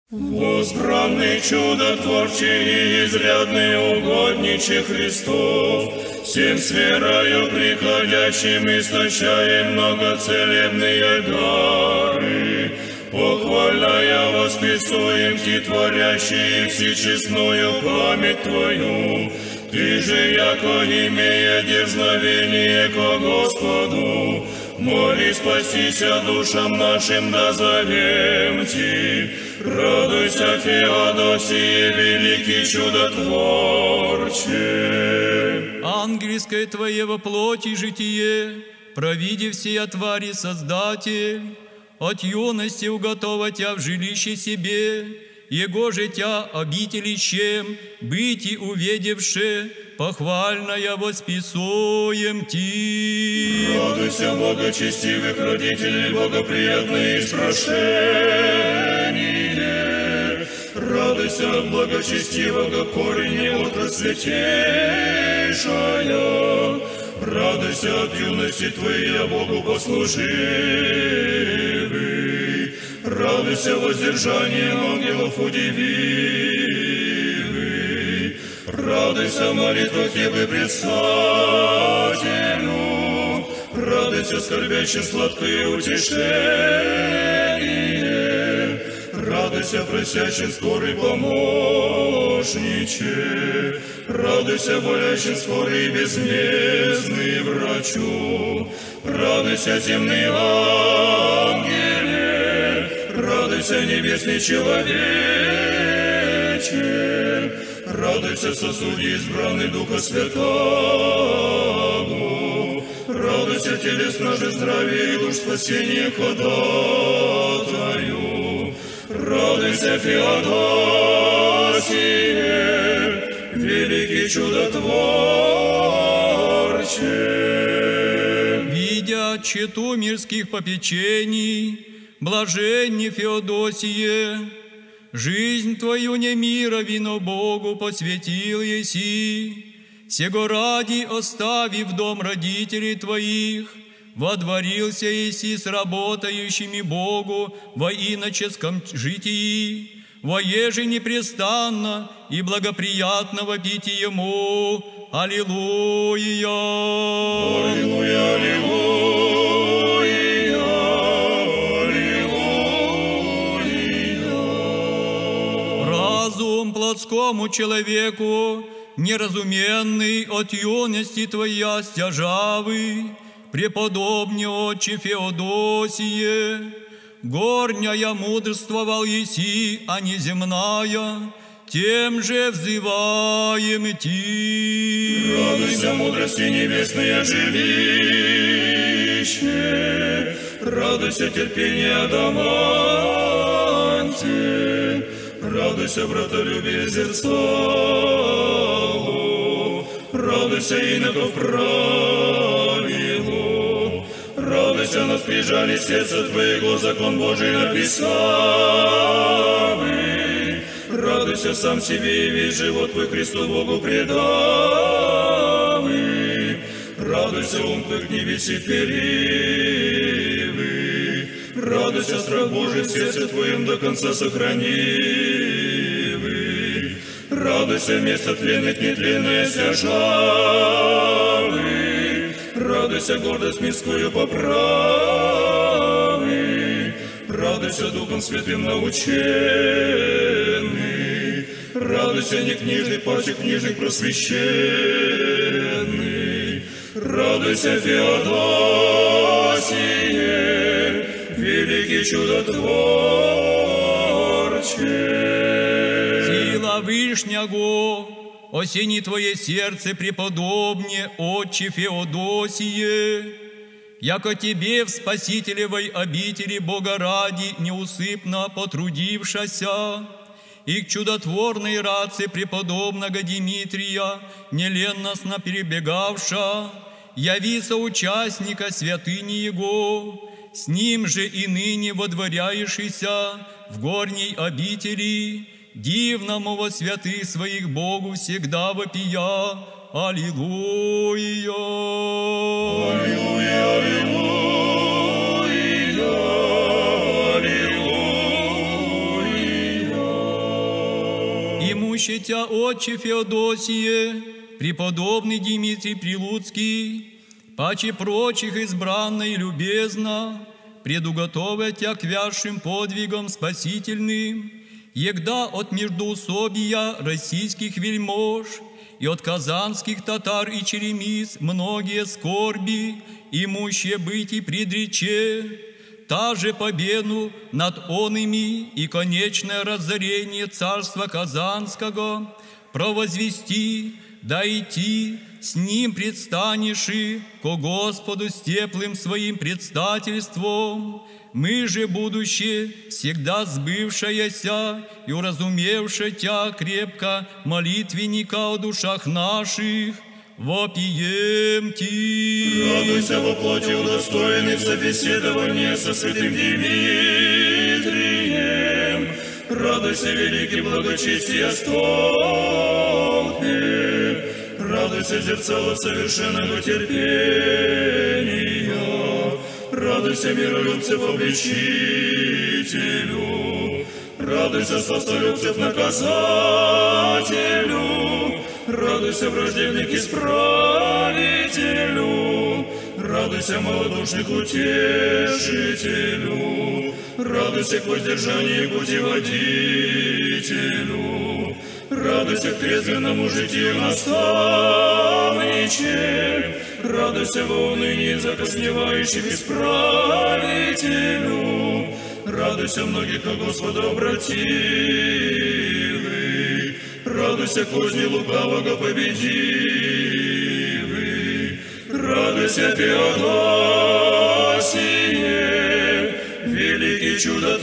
Возбранный чудотворчий и изрядный угодниче Христов, всем с верою приходящим истощаем многоцелебные дары, похваляя восписуем Ти, творящий всечестную память Твою. Ты же, яко имея дерзновение ко Господу, моли спасися душам нашим, да зовем Ти. Радуйся, Феодосии, великий чудотворче. Ангельское Твое во плоти житие, провиди все твари Создатель, от юности уготова Тя в жилище себе, Его же Тя обители чем, быть и увидевше, похвальная восписуем Ти. Радуйся, благочестивых родителей, благоприятные испрошение. Радуйся, благочестивого корени отрасль святейшая. Радуйся от юности Твоей, Богу послуживый. Радуйся воздержанием ангелов удививый. Радуйся молитва Тебе предстателю. Радуйся скорбяще сладкое утешение. Радуйся просящим скорый помощниче. Радуйся болящим скорый и безмездный врачу. Радуйся земный ангеле. Радуйся небесный человече. Радуйся сосуде избранный Духа Святаго. Радуйся телесно же здравие и душ спасения ходатаю. Радуйся, Феодосие, великий чудотворче. Видя чету мирских попечений, блаженне Феодосие, жизнь Твою не мира вино Богу посвятил еси, сего ради, оставив дом родителей Твоих, водворился еси с работающими Богу во иноческом житии, воеже непрестанно и благоприятно вопить Ему. Аллилуйя! Аллилуйя, аллилуйя, аллилуйя. Разум плотскому человеку, неразуменный от юности Твоя стяжавый, преподобный отче Феодосие, горняя мудрствовал еси, а не земная, тем же взываем Ти. Радуйся, мудрости небесное жилище, радуйся, терпение адаманте, радуйся, братолюбие зерцалу, радуйся, иноков правилу, радуйся, нас прижали сердце Твоего, закон Божий написавый. Радуйся сам себе и весь живот Твой Христу Богу предавый. Радуйся, ум Твой к небеси перивый. Радуйся, страх Божий в сердце Твоем до конца сохранивый. Радуйся, вместо тленных нетленное стяжавый. Радуйся, гордость мирскую поправый. Радуйся, Духом Святым наученный. Радуйся, не книжный, паче книжных просвещенный. Радуйся, Феодосие, великий чудотворче. Сила Вышнего, осени Твое сердце преподобне, отче Феодосие, яко Тебе в Спасителевой обители Бога ради неусыпно потрудившася, и к чудотворной раце преподобного Димитрия неленностно перебегавша, яви соучастника святыни Его, с ним же и ныне водворяешься в горней обители, дивному во святых своих Богу всегда вопия. Аллилуйя! Аллилуйя, аллилуйя, аллилуйя. помянуще Тя, Отче Феодосие, преподобный Дмитрий Прилуцкий, паче прочих избранно и любезно, предуготовя Тя к вящим подвигам спасительным, егда от междоусобия российских вельмож и от казанских татар и черемис многие скорби, имущие быть и предрече, та же победу над онными и конечное разорение царства Казанского провозвести, да идти с ним предстанеши ко Господу с теплым своим предстательством. Мы же, будущее, всегда сбывшаяся и уразумевшая Тя крепко молитвенника о душах наших, вопием Ти. Радуйся во плоти удостоенный в собеседовании со святым Дмитрием. Радуйся, великий благочестия столпе. Радуйся, зерцало совершенного терпения. Радуйся, миролюбцев обличителю. Радуйся, сластолюбцев наказателю. Радуйся, враждебник исправителю. Радуйся, малодушных утешителю. Радуйся к воздержанию и путеводителю. Радуйся к трезвенному житию наставниче. Радуйся во унынии закосневающих исправителю. Радуйся многих ко Господу обративый. Радуйся козни лукавого победивый. Радуйся, Феодосие, великий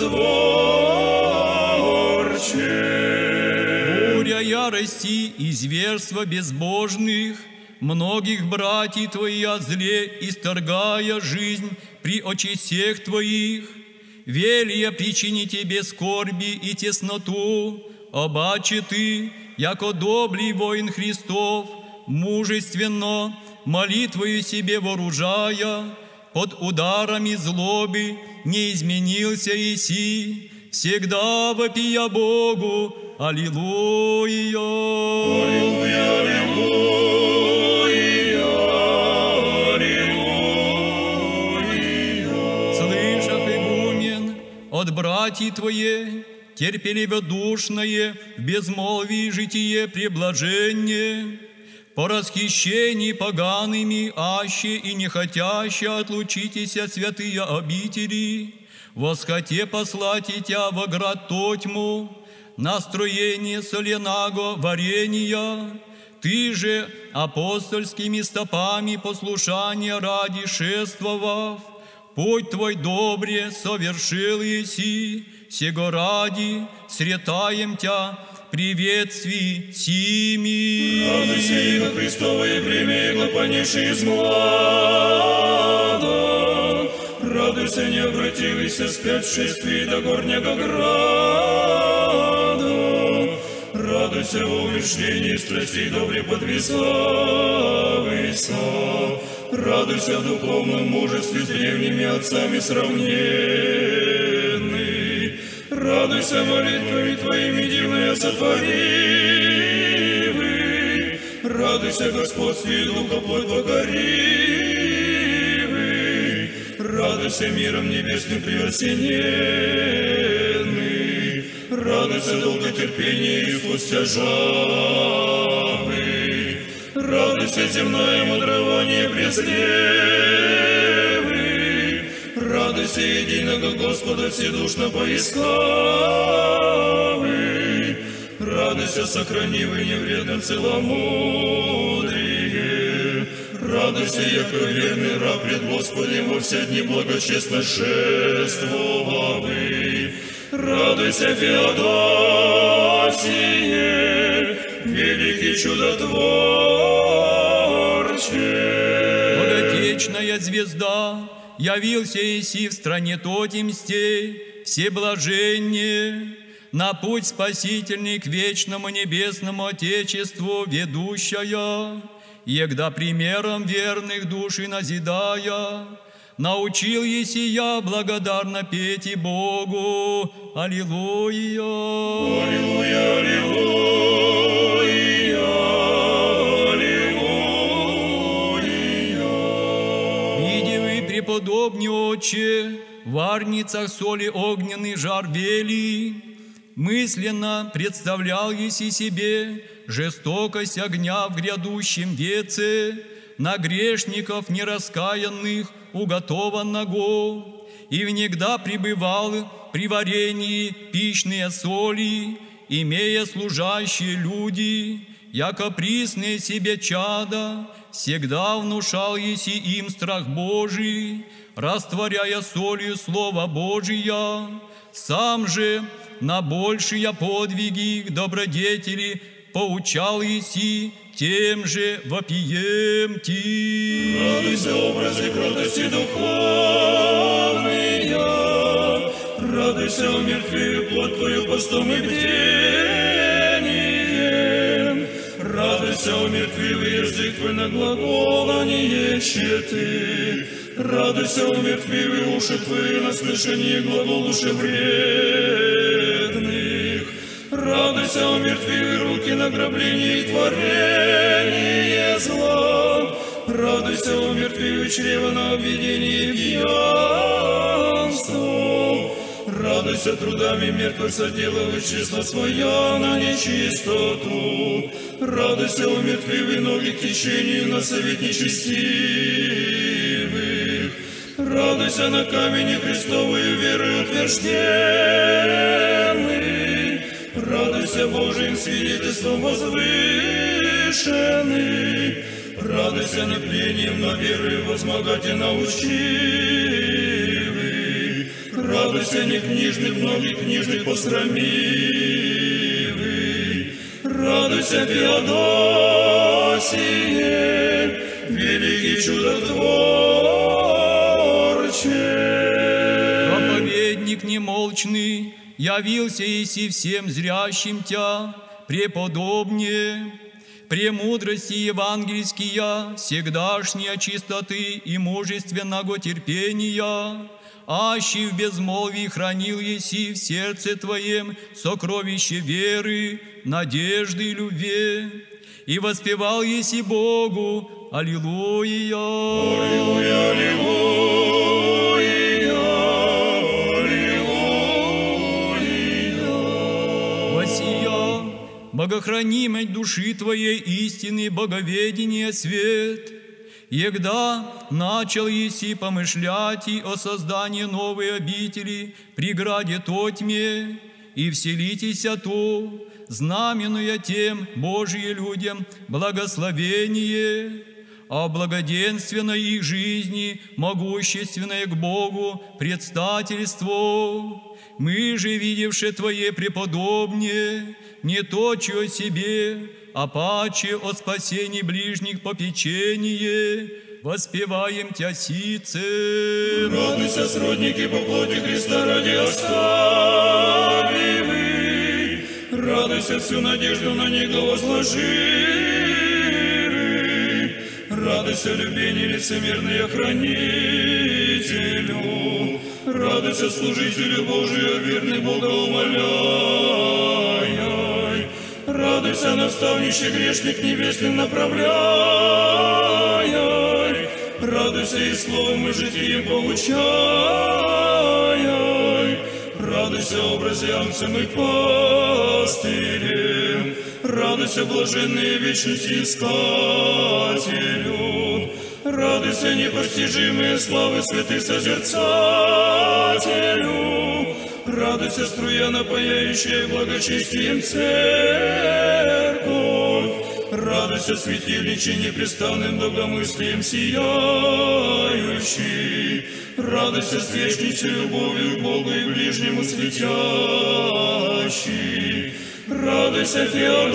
чудотворче. Буря ярости и зверства безбожных, многих братьев Твоих от зле исторгая жизнь при очи всех Твоих, велия причини Тебе скорби и тесноту, обаче Ты, яко доблий воин Христов, мужественно молитвою себе вооружая, под ударами злобы не изменился Иси, всегда вопия Богу, аллилуйя. Аллилуйя, аллилуйя, аллилуйя. Слышав, игумен, от братьев Твоих, терпеливодушное в безмолвии житие преблажение, по расхищении погаными, аще и не хотяще отлучитесь от святые обители, восхоте послать и Тя во град тотьму, настроение соленаго варения, Ты же апостольскими стопами послушания ради шествовав, путь Твой добре совершил еси, сего ради сретаем Тя приветствий сими. Радуйся, иго Христово и время иго понесший из млада. Радуйся, не обративайся вспять в шествии до горнего града. Радуйся во умерщвлении страстей добре подвязавайся. Радуйся в духовном мужестве с древними отцами сравненный. Радуйся молитвами Твоими дивное сотворивый. Радуйся господстве Духа плоть покоривый. Радуйся миром небесным преосененный. Радуйся долготерпение и спустя жавы. Радуйся земное мудрование преслевый. Радуйся единого Господа вседушно поискавый. Радуйся сохранивый невредно целомудрие. Радуйся, яко верный раб пред Господем во все дни благочестно шествовавый. Радуйся, Феодосие, великий чудотворче. Боготечная звезда, явился Иси в стране Тотемстей, все блаженнее, на путь спасительный к вечному небесному Отечеству ведущая, егда примером верных души назидая, научил Есия благодарно петь и Богу. Аллилуйя! Аллилуйя, аллилуйя! преподобный Отче, в варницах соли огненный жар вели, мысленно представлял еси себе жестокость огня в грядущем веце, на грешников нераскаянных уготованного, и внегда пребывал при варении пищные соли, имея служащие люди, яко присные себе чада, всегда внушал еси им страх Божий, растворяя солью Слово Божия, сам же на большие подвиги добродетели поучал еси, тем же вопием ти. Радуйся, образы кротости духовные, радуйся, умертвив плоть твою постом и бдением, радуйся, умертвив язык твой на глаголание щеты, радуйся, умертвив и уши твои на слышание глагол душевредных, радуйся, умертвив руки на грабление и творение зла, радуйся, умертвив чрево на объединение и пьянство, радуйся, трудами мертвых соделывай число своя на нечистоту, радуйся, умертвив ноги к течению на совет нечестивых, радуйся, на камени Христовой верой утвержденный, радуйся Божьим свидетельством возвышенный, радуйся наплением на веру возмогате научивый, радуйся не книжных, многих книжных посрамивый, радуйся Феодосие, великий чудотворче. Проповедник немолчный, явился еси всем зрящим тя, преподобнее, премудрости евангельские, всегдашние чистоты и мужественного терпения, аще в безмолвии хранил еси в сердце твоем сокровище веры, надежды и любви, и воспевал еси Богу, аллилуйя. Аллилуйя, аллилуйя, аллилуйя. Восия, богохранимой души твоей истины боговедение свет, егда начал еси помышлять и о создании новой обители при граде Тотьме, и вселитеся то, знаменуя тем Божие людям благословение, а благоденственной их жизни, могущественное к Богу предстательство. Мы же, видевши Твое преподобие, не точи о себе, а паче о спасении ближних попечение, воспеваем Тя сице. Радуйся, сродники по плоти Христа ради оставивы, радуйся, всю надежду на Него возложи, радуйся, любение лицемерный охранителю, радуйся, служителю Божию, верный Бога умоляй, радуйся, наставнище грешник небесным направляй, радуйся и словом и житием поучай, радуйся, образе ангцем и пастырем, радуйся, блаженные вечности искателю, радуйся, непостижимые славы святых созерцателю, радуйся, струя напояющая благочестием церковь, радуйся, светильниче непрестанным благомыслием сияющий, радуйся, свечнице любовью к Богу и ближнему светящий, радуйся,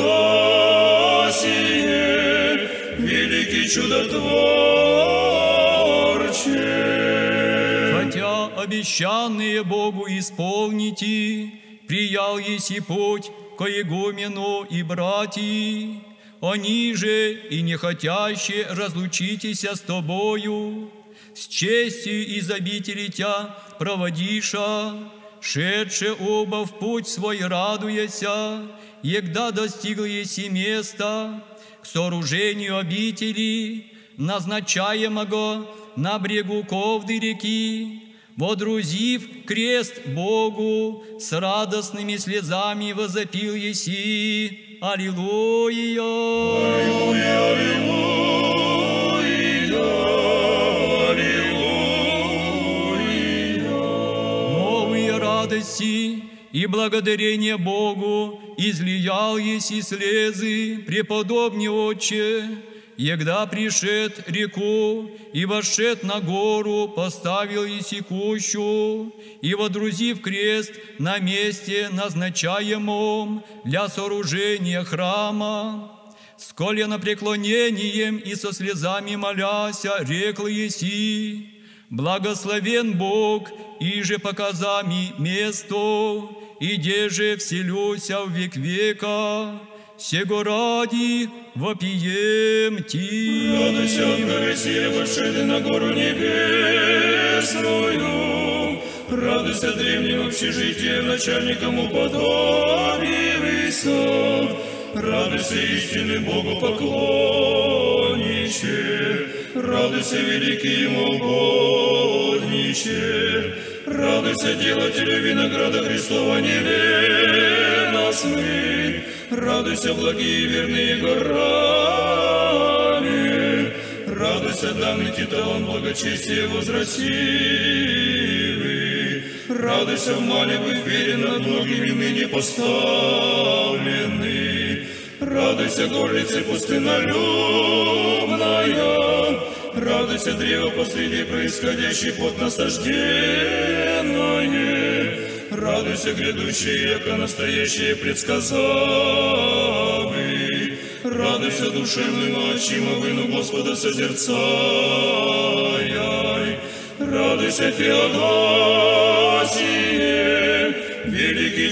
Феодосие, великий чудотворче. Хотя обещанные Богу исполните, приял еси путь ко игумену и братьи, они же и не хотящие разлучитеся с тобою, с честью из обители тя проводиша, шедше оба в путь свой радуяся, егда достигл еси места к сооружению обители, назначаемого на брегу Ковды реки, водрузив крест Богу, с радостными слезами возопил еси. Аллилуйя! Аллилуйя, аллилуйя, аллилуйя. Новые радости и благодарение Богу излиял еси слезы, преподобный Отче, егда пришед реку и вошед на гору, поставил еси кущу, и, водрузив крест на месте, назначаемом для сооружения храма, с коленопреклонением и со слезами моляся, рекл еси: «Благословен Бог, иже показами место, и деже вселюся в век века, сего ради вопием Ти». Радуйся, Отговесия, вошедший на гору небесную, радуйся, древним общежитием, начальником уподобивайся, радуйся, истинный Богу поклонниче, радуйся, великий Ему угодниче, радуйся, делателю винограда Христова небесный, радуйся, благие и верные горами, радуйся, данный титан благочестия возвративый, радуйся, в мале быть верен, над многими ныне поставленный, радуйся, горлице пустынолюбная, радуйся, древо посреди происходящий под насажденное, радуйся, грядущее, яко настоящее предсказавый, радуйся, душевную ночью вину Господа созерцай, радуйся, Феодосие, великий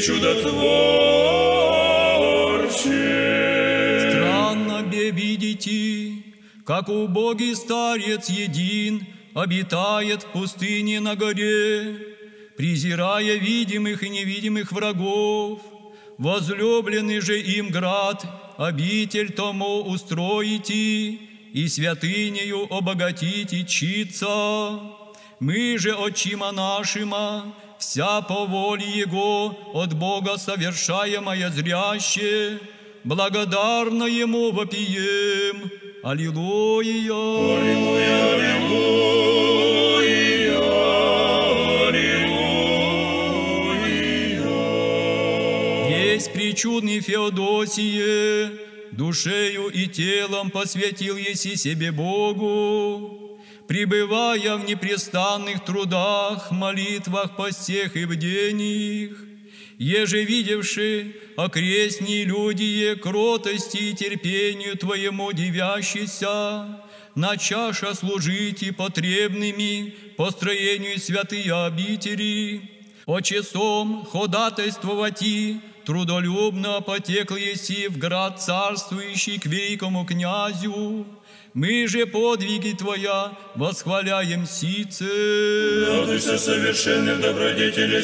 чудотворче. Странно бе видите, как убогий старец един обитает в пустыне на горе, презирая видимых и невидимых врагов. Возлюбленный же им град, обитель тому устроите, и святынею обогатите чица. Мы же отчима нашима, вся по воле Его от Бога совершаемая зряще, благодарно Ему вопием. Аллилуйя! Аллилуйя, аллилуйя, аллилуйя. Есть причудный Феодосие, душею и телом посвятил еси себе Богу, пребывая в непрестанных трудах, молитвах, постех и бдениях, еже видевши окрестные люди кротости и терпению Твоему дивящийся, начаша служить и потребными построению святые обители, очесом ходатайствовать и трудолюбно потекл еси в град царствующий к великому князю. Мы же подвиги Твоя восхваляем сице. Радуйся, совершенный в добродетели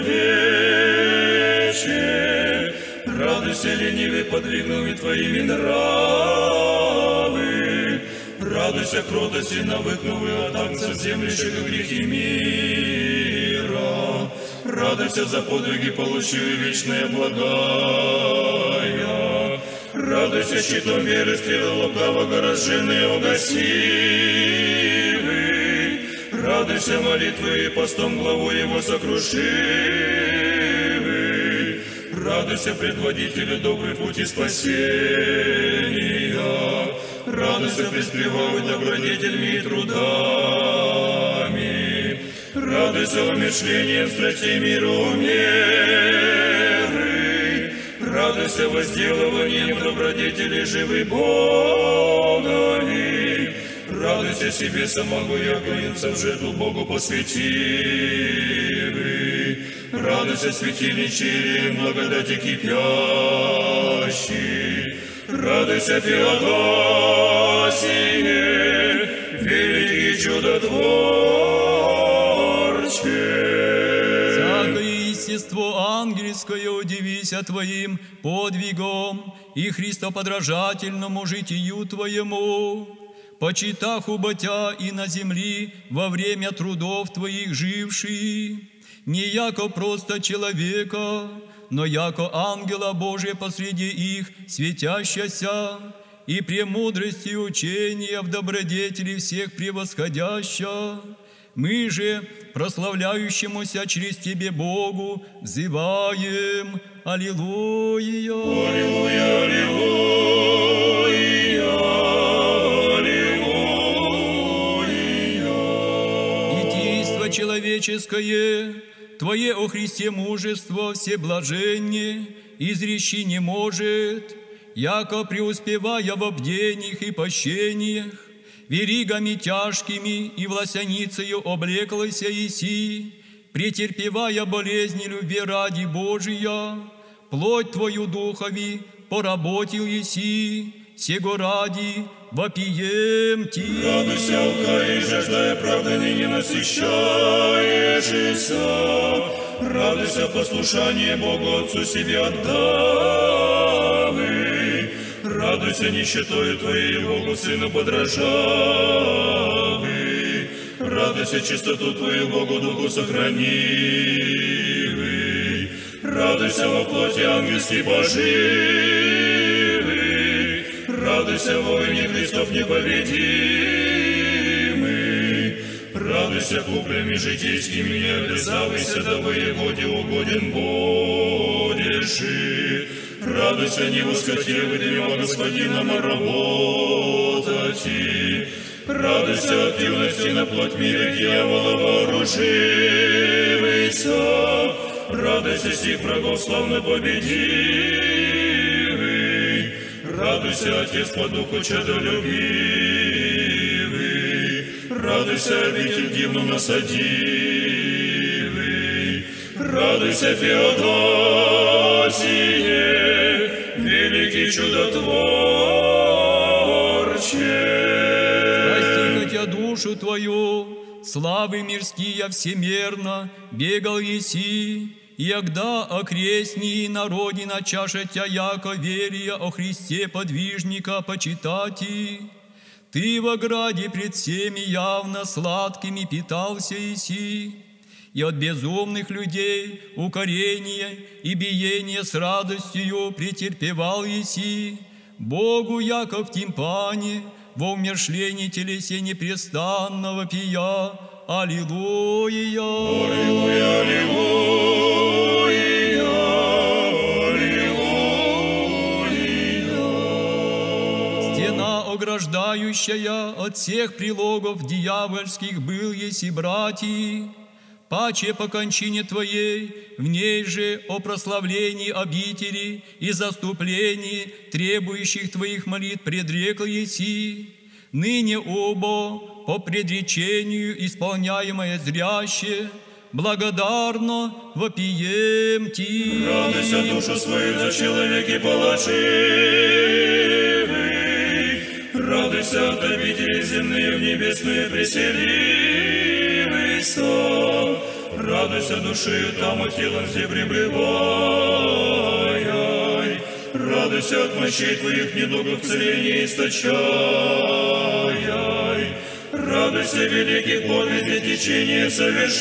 человече, радуйся, ленивый, подвигнув Твоими нравы, радуйся, кротости, навыкнувы от акций землящих грехи мира, радуйся за подвиги, получив вечное благая, радуйся, щитом веры, стрелы лукавого разженные угасивы, радуйся, молитвы и постом главу его сокрушивы, радуйся, предводителю добрый пути спасения, радуйся, преспевавый добродетельми и трудами, радуйся, умершлением страстей миру меры, радуйся, возделыванием добродетели живы Богови, радуйся себе самого, яко инцев жертву Богу посвятивы, радуйся, светильничием благодати кипящий, радуйся, Феодосие, великий чудотворче. Всякое естество ангельское удивися Твоим подвигом и христоподражательному житию Твоему. почитах уботя и на земли во время трудов Твоих живший, не яко просто человека, но яко ангела Божия посреди их светящаяся, и премудрости учения в добродетели всех превосходяща. Мы же, прославляющемуся через Тебе Богу, взываем: Аллилуйя! Аллилуйя, аллилуйя, аллилуйя. И действо человеческое, Твое о Христе мужество всеблаженне, изречи не может, яко преуспевая в бдениях и пощениях, веригами тяжкими и власяницею облеклася иси, претерпевая болезни любви ради Божия, плоть Твою духови поработил иси, сего ради вопием Ти. Радуйся, алкаи, жаждая правды, ныне насыщаешься. Радуйся, послушание Богу Отцу себе отдавы. Радуйся, нищетою Твоей Богу Сыну подражавы. Радуйся, чистоту Твою Богу Духу сохранивы. Радуйся во плоти ангельский поживы. Радуйся, воине Христов непобедимый. Радуйся, куплями житейскими не обязавайся, да воеводе угоден будешь. Радуйся, не воскотевы, днем Господином работать. Радуйся от юности на плоть мира дьявола вооруживайся. Радуйся, сих врагов славно победивый. Радуйся, Отец по духу чадолюбивый. Радуйся, обитель дивну насадивый. Радуйся, Феодосие, великий чудотворче. Прости хотя душу Твою, славы мирские всемерно бегал еси, ягда окрестнии народи на чаше Тя, яко верия о Христе подвижника почитати. Ты в ограде пред всеми явно сладкими питался еси, и от безумных людей укорение и биение с радостью претерпевал еси, Богу, яко в тимпане, во умершлении телесе непрестанного пия. Аллилуйя! Аллилуйя, аллилуйя, аллилуйя. Стена ограждающая от всех прилогов дьявольских был еси, братья, паче по кончине Твоей, в ней же о прославлении обители и заступлении требующих Твоих молитв предрекл еси, ныне оба по предречению исполняемое зряще, благодарно вопием Ти. Радуйся, душу свою за человеки положивый. Радуйся, от обители земные в небесные преселивайся. Радуйся, душею там, от телом где пребывай. Радуйся, от мощей Твоих недугов целения источай. Радуйся, великих подвигов течения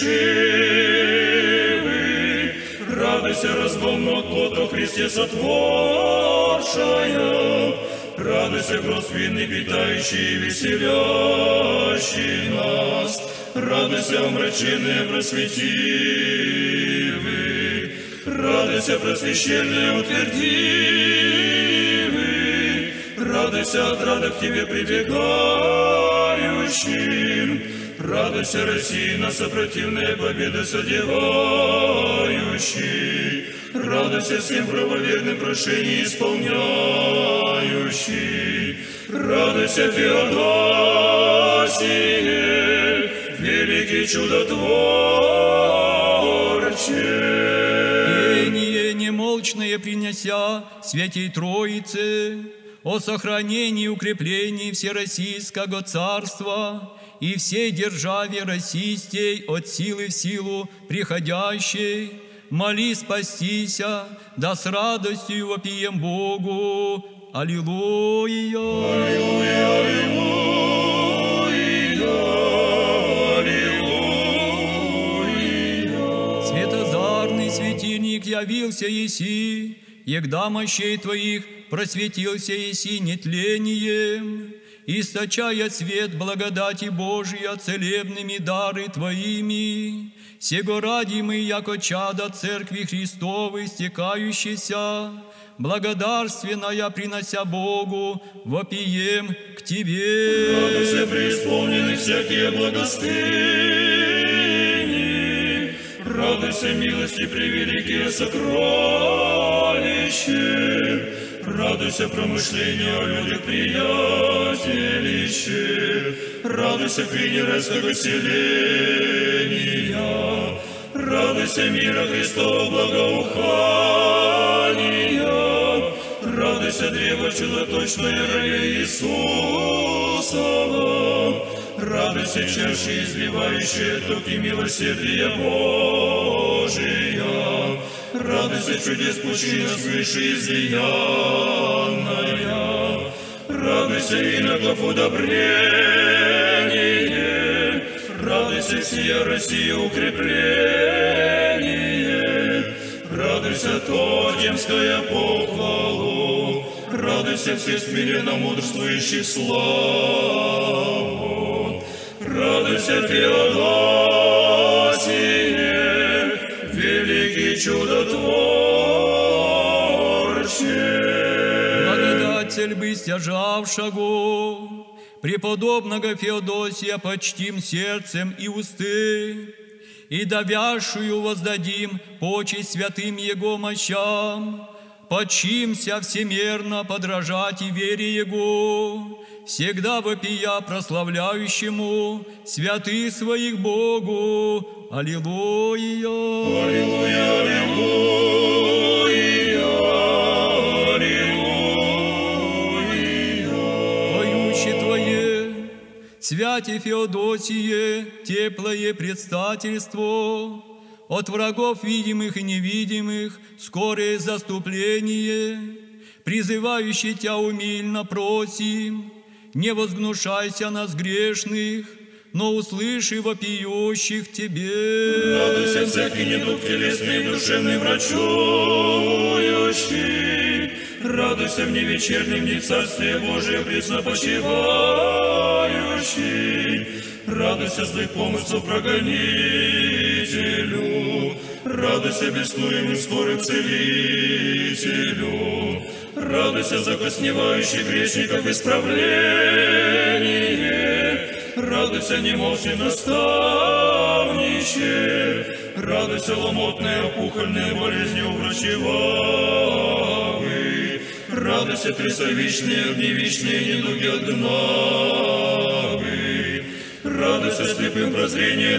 совершивый. Радуйся, разгон плод о Христе сотворшая. Радуйся, кровь винный, питающий и веселящий нас. Радуйся, омраченные, просветивый. Радуйся, просвещенные, утвердивый. Радуйся, от рада к Тебе прибегающим. Радуйся, России, на сопротивные победы содевающий. Радуйся, всем правоверным прошение исполняющий. Радуйся, Феодосие, великий чудотворче. Пение немолчное принеся Святей Троице, о сохранении и укреплении Всероссийского Царства и всей державе российской от силы в силу приходящей, моли спастися, да с радостью вопием Богу. Аллилуйя! Аллилуйя, аллилуйя. Светозарный светильник явился еси, егда мощей Твоих просветился еси нетлением, источая свет благодати Божия целебными дары Твоими, сего ради мы, яко чада Церкви Христовой, стекающейся, благодарственная принося Богу, вопием к Тебе. Радуйся, преисполнены всякие благостыни, радуйся, милости превеликие сокровища, радуйся, промышления о людях приятелище, радуйся, кринерского селения, радуйся, мира Христова благоухания, радуйся, древо чудоточное рая Иисусова, радуйся, чаши, изливающие токи милосердия Божия, радуйся, чудес пучина свыше излиянная, радуйся, иногов удобрение, радуйся, всея Россия укрепление, радуйся, Тодемская похвалу, радуйся, все смиренно мудрствующих славу, радуйся, Феодосие, великий чудотворче. Благодатель бы стяжавшего, преподобного Феодосия почтим сердцем и усты, и давящую воздадим почесть святым Его мощам, почимся всемерно подражать и вере Его, всегда вопия прославляющему святых своих Богу. Аллилуйя! Аллилуйя, аллилуйя, аллилуйя. Поющий Твое, святе Феодосие, теплое предстательство, от врагов видимых и невидимых скорое заступление, призывающий Тя умильно просим, не возгнушайся нас грешных, но услыши вопиющих Тебе. Радуйся, всякий недуг телесный и душевный врачующий, радуйся в невечернем дне Царствие Божие преснопочивающий, радуйся злых помыслов прогонителю, радуйся беснуемым скорым целителю, радуйся закосневающих грешников исправление, радуйся немощный наставниче, радуйся ломотные опухольные болезни уврачевавы, радуйся трясовичные, огневичные недуги отгнавы, радуйся слепым прозрение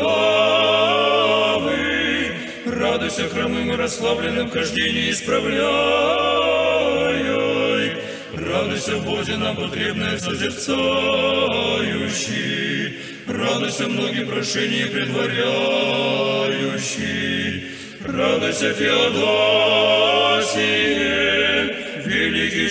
даровавы, радуйся хромым и расслабленным в хождении исправляй, радуйся в Бозе нам потребное созерцающий, радуйся многим прошения предваряющий, радуйся, Феодосие, великий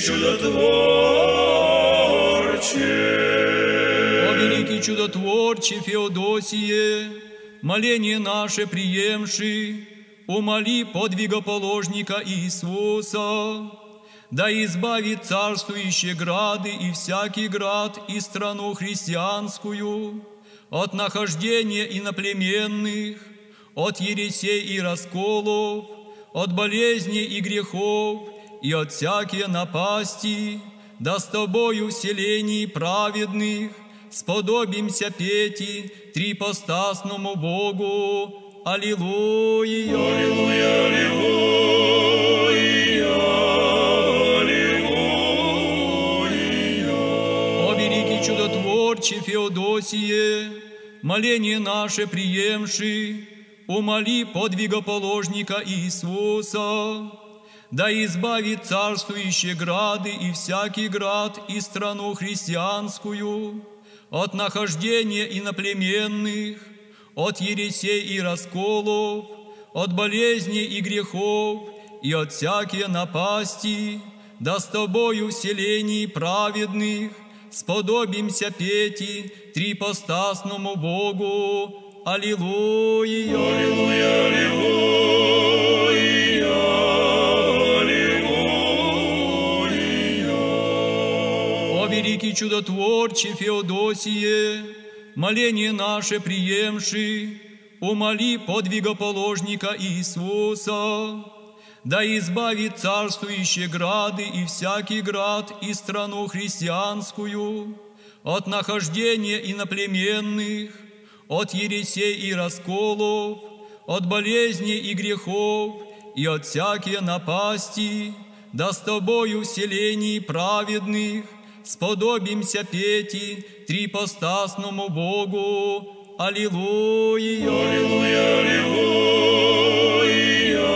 чудотворче. О великий чудотворче Феодосие, моление наше приемши, умоли подвигоположника Иисуса, да избавит царствующие грады и всякий град и страну христианскую от нахождения иноплеменных, от ересей и расколов, от болезней и грехов и от всякие напасти, да с Тобою в селении праведных сподобимся пети трипостасному Богу. Аллилуйя! Аллилуйя, аллилуйя, аллилуйя. О великий чудотворче Феодосие, моление наше приемши, умоли подвигоположника Иисуса, да избавит царствующие грады и всякий град и страну христианскую от нахождения иноплеменных, от ересей и расколов, от болезней и грехов и от всякие напасти, да с Тобою в селении праведных сподобимся пети трипостасному Богу. Аллилуйя! Аллилуйя, аллилуйя, аллилуйя. О великий чудотворче Феодосие, моление наше приемши, умоли подвигоположника Иисуса, да избавит царствующие грады и всякий град и страну христианскую от нахождения иноплеменных, от ересей и расколов, от болезней и грехов, и от всякие напасти, да с тобою в селении праведных сподобимся пети трипостасному Богу. Аллилуйя! Аллилуйя, аллилуйя,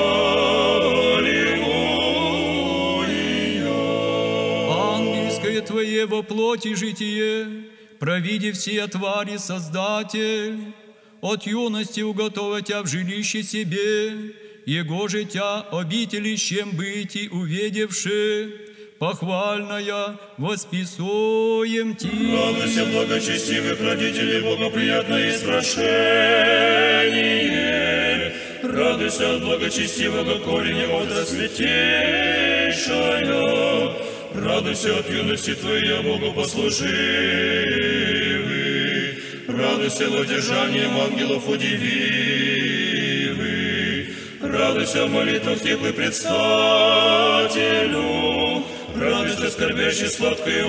аллилуйя. Ангельское Твое во плоти житие, провидев сия твари Создатель, от юности уготовя Тя в жилище себе, Его же Тя обителищем быти увидевши, похвальная восписуем Ти. Радуйся, благочестивых родителей, богоприятное испрошение. Радуйся от благочестивого корня от святейшая. Радуйся от юности Твоя, Богу послуживый. Радуйся воздержанием ангелов удививый. Радуйся в молитвах теплый предстателю. Радуйся, скорбящий сладкое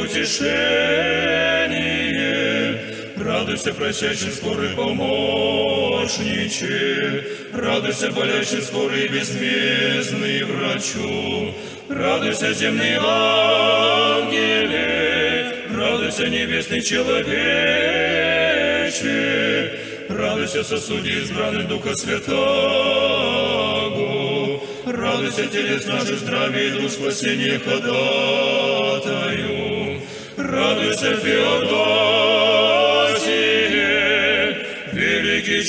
утешение. Радуйся, просящий скорый помощниче. Радуйся, болящий скорый безмездный врачу. Радуйся, земные ангеле. Радуйся, небесный человече. Радуйся, сосуде избранный Духа Святаго. Радуйся, телес наших здравия и дух спасения ходатаю. Радуйся, Феодосие, великий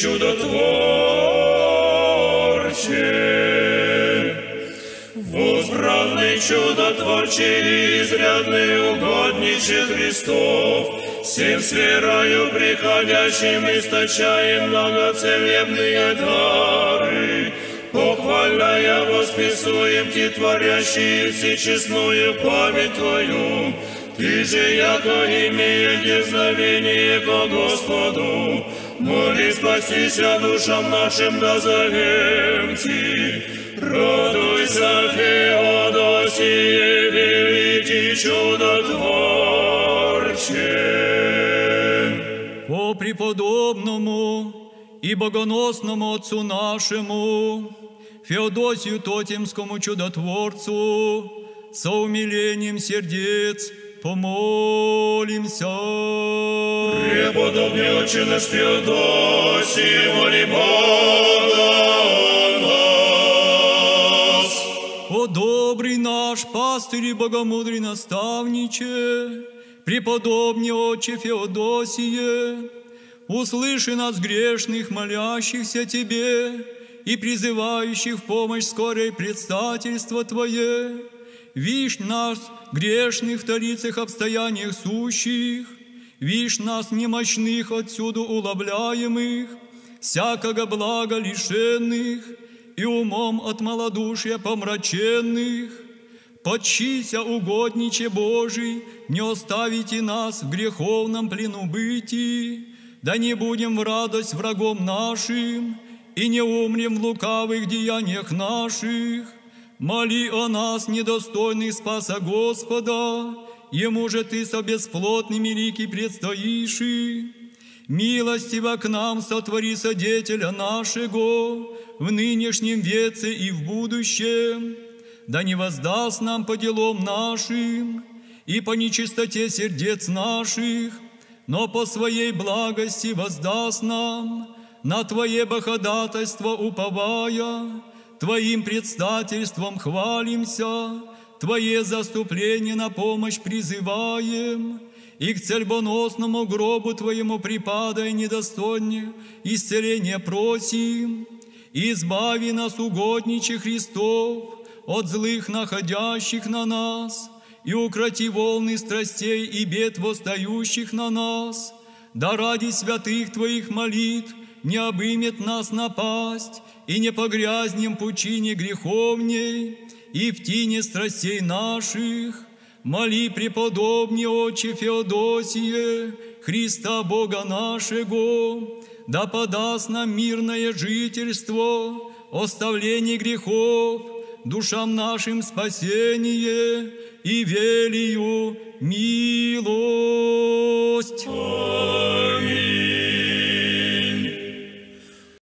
чудотворче. Возбранный чудотворче, изрядный угодниче Христов, всем с верою приходящим источаем многоцелебные дары. Похвальная восписуем Ти, творящий всечестную память Твою. Ты же, яко имея дерзновение ко Господу, моли спастися душам нашим, дозовем Ти. Радуйся, Феодосие, великий чудотворче. По преподобному и богоносному Отцу нашему, Феодосию Тотемскому чудотворцу, со умилением сердец помолимся. Преподобный Отче наш Феодосий, моли Бога о нас. О добрый наш пастырь и богомудрый наставниче, преподобный Отче Феодосие, услыши нас грешных, молящихся Тебе и призывающих в помощь скорой предстательство Твое. Вишь нас, грешных в талицах обстояниях сущих, вишь нас, немощных отсюда уловляемых, всякого блага лишенных и умом от малодушия помраченных. Подчися, угодниче Божий, не оставите нас в греховном плену бытии, да не будем в радость врагом нашим и не умрем в лукавых деяниях наших. Моли о нас, недостойных спаса Господа, Ему же Ты со бесплотными лики предстоишь. Милостиво к нам сотвори содетеля нашего в нынешнем веце и в будущем, да не воздаст нам по делам нашим и по нечистоте сердец наших, но по Своей благости воздаст нам, на Твое богоходательство уповая. Твоим предстательством хвалимся, Твое заступление на помощь призываем, и к цельбоносному гробу Твоему припадая недостойне исцеления просим. Избави нас, угодниче Христов, от злых находящих на нас, и укроти волны страстей и бед восстающих на нас. Да ради святых Твоих молитв не обымет нас напасть, и не погрязнем пучине греховней, и в тине страстей наших. Моли преподобнее Отче Феодосие, Христа Бога нашего, да подаст нам мирное жительство, оставление грехов, душам нашим спасение и велию милость. Аминь.